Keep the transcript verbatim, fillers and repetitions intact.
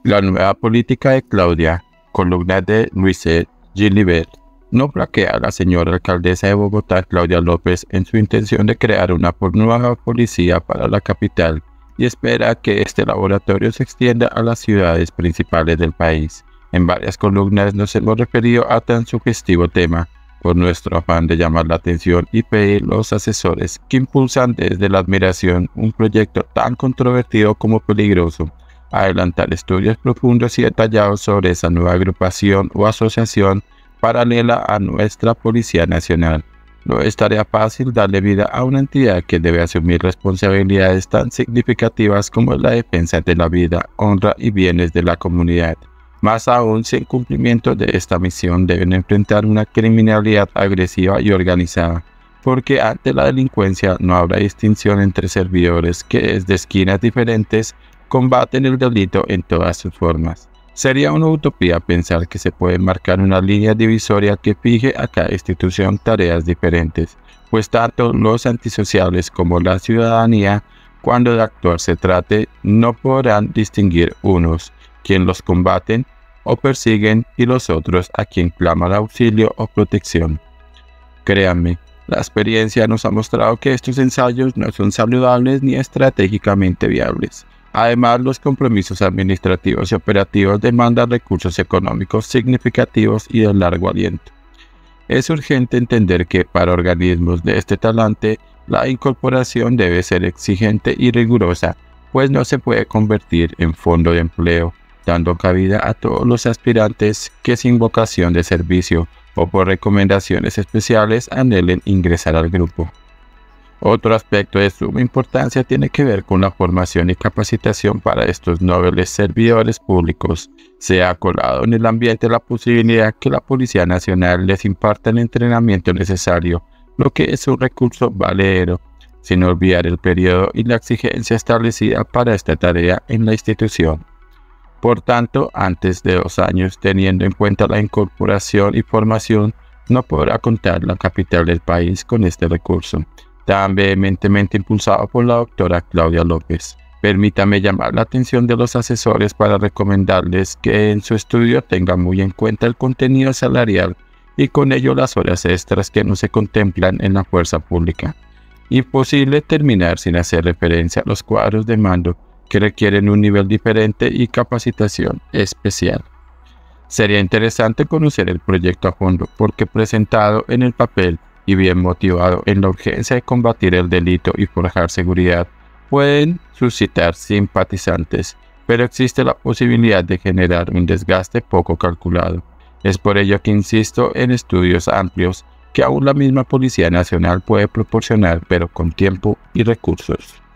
La nueva política de Claudia, columna de Luisette Gilibert, no flaquea a la señora alcaldesa de Bogotá, Claudia López, en su intención de crear una nueva policía para la capital y espera que este laboratorio se extienda a las ciudades principales del país. En varias columnas nos hemos referido a tan sugestivo tema por nuestro afán de llamar la atención y pedir los asesores que impulsan desde la admiración un proyecto tan controvertido como peligroso, adelantar estudios profundos y detallados sobre esa nueva agrupación o asociación paralela a nuestra Policía Nacional. No es tarea fácil darle vida a una entidad que debe asumir responsabilidades tan significativas como la defensa de la vida, honra y bienes de la comunidad. Más aún si en cumplimiento de esta misión deben enfrentar una criminalidad agresiva y organizada, porque ante la delincuencia no habrá distinción entre servidores que desde esquinas diferentes combaten el delito en todas sus formas. Sería una utopía pensar que se puede marcar una línea divisoria que fije a cada institución tareas diferentes, pues tanto los antisociales como la ciudadanía, cuando de actuar se trate, no podrán distinguir unos quien los combaten o persiguen y los otros a quien claman auxilio o protección. Créanme, la experiencia nos ha mostrado que estos ensayos no son saludables ni estratégicamente viables. Además, los compromisos administrativos y operativos demandan recursos económicos significativos y de largo aliento. Es urgente entender que para organismos de este talante, la incorporación debe ser exigente y rigurosa, pues no se puede convertir en fondo de empleo, dando cabida a todos los aspirantes que sin vocación de servicio o por recomendaciones especiales anhelen ingresar al grupo. Otro aspecto de suma importancia tiene que ver con la formación y capacitación para estos nobles servidores públicos. Se ha colado en el ambiente la posibilidad que la Policía Nacional les imparta el entrenamiento necesario, lo que es un recurso valedero, sin olvidar el periodo y la exigencia establecida para esta tarea en la institución. Por tanto, antes de dos años, teniendo en cuenta la incorporación y formación, no podrá contar la capital del país con este recurso, tan vehementemente impulsado por la doctora Claudia López. Permítame llamar la atención de los asesores para recomendarles que en su estudio tengan muy en cuenta el contenido salarial y con ello las horas extras que no se contemplan en la fuerza pública. Imposible terminar sin hacer referencia a los cuadros de mando que requieren un nivel diferente y capacitación especial. Sería interesante conocer el proyecto a fondo porque presentado en el papel y bien motivado en la urgencia de combatir el delito y forjar seguridad, pueden suscitar simpatizantes, pero existe la posibilidad de generar un desgaste poco calculado. Es por ello que insisto en estudios amplios que aún la misma Policía Nacional puede proporcionar, pero con tiempo y recursos.